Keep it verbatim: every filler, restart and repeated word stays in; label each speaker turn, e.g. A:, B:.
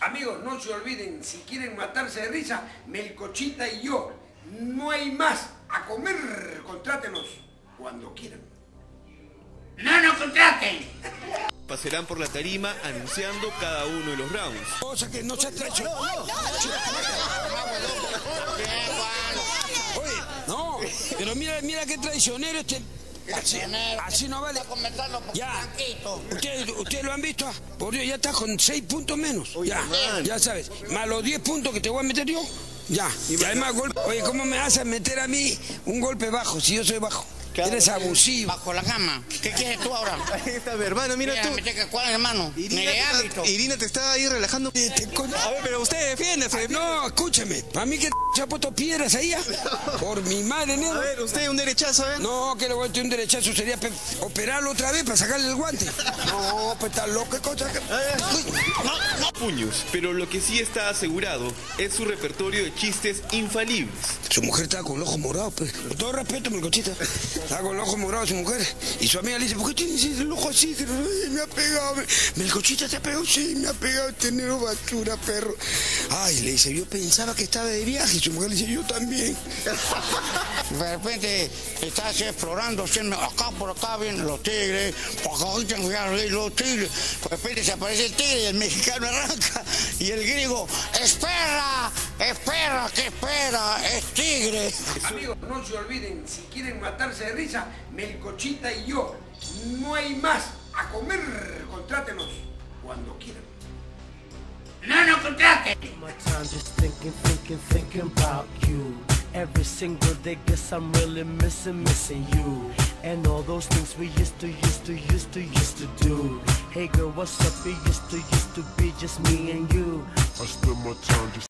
A: Amigos, no se olviden, si quieren matarse de risa, Melcochita y yo. No hay más. A comer, contrátenos cuando quieran.
B: ¡No nos contraten!
C: Pasarán por la tarima anunciando cada uno de los rounds.
D: Cosa que no se ha hecho. Oye, no, pero mira, mira qué traicionero este. Así, así no vale. Ya, ustedes usted lo han visto, por Dios, ya estás con seis puntos menos. Ya, ya sabes, más los diez puntos que te voy a meter yo. Ya, y además golpe. Oye, ¿cómo me vas a meter a mí un golpe bajo si yo soy bajo? Eres abusivo.
B: Bajo la cama. ¿Qué quieres tú ahora?
C: Ahí está, mi hermano, mira, mira tú.
B: Que cuál, hermano.
C: Irina te, está, Irina te está ahí relajando. A ver, pero usted defiéndase.
D: No, escúchame. A mí que se ha puesto piedras ahí. Por mi madre, negro.
C: A ver, usted un derechazo, ¿eh?
D: No, que le voy a tener un derechazo. Sería operarlo otra vez para sacarle el guante. No, pues está loco. Cosa que...
C: No, no. Puños, pero lo que sí está asegurado es su repertorio de chistes infalibles.
D: Su mujer estaba con el ojo morado, pues. Con todo respeto, Melcochita. Estaba con el ojo morado su mujer. Y su amiga le dice, ¿por qué tienes el ojo así? Me ha pegado. Melcochita te ha pegado, sí, me ha pegado tener basura, perro. Ay, le dice, yo pensaba que estaba de viaje. Y su mujer le dice, yo también.
B: De repente estás explorando, siempre acá por acá vienen los tigres, por acá vienen los tigres. De repente se aparece el tigre y el mexicano arranca. Y el griego, espera, espera, que espera, es tigre.
A: Amigos, no se olviden, si quieren matarse de risa, Melcochita y yo. No hay más. A comer, contrátenos cuando quieran.
B: ¡No nos contraten!
E: My time just thinking, thinking, thinking about you. Every single day, guess I'm really missing, missing you. And all those things we used to, used to, used to, used to do. Hey girl, what's up? It used to, used to be just me and you. I spend my time just